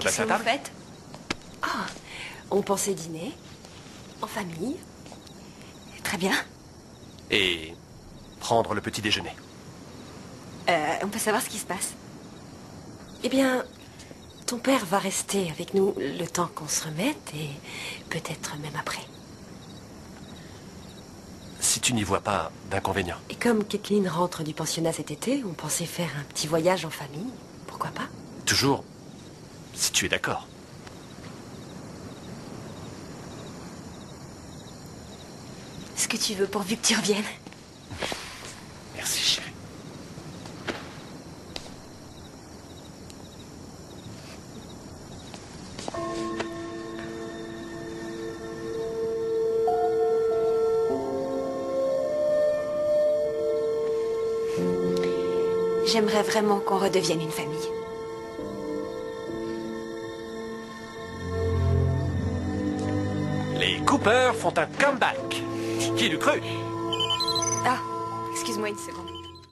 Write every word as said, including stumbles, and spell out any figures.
Qu'est-ce que passer à vous table? faites? Ah, on pensait dîner, en famille. Très bien. Et prendre le petit déjeuner. Euh, on peut savoir ce qui se passe. Eh bien, ton père va rester avec nous le temps qu'on se remette et peut-être même après. Si tu n'y vois pas d'inconvénient. Et comme Kathleen rentre du pensionnat cet été, on pensait faire un petit voyage en famille. Pourquoi pas? Toujours, si tu es d'accord. Ce que tu veux pourvu que tu reviennes. Merci, chérie. J'aimerais vraiment qu'on redevienne une famille. Les Cooper font un comeback. Qui l'eût cru? Ah, excuse-moi une seconde.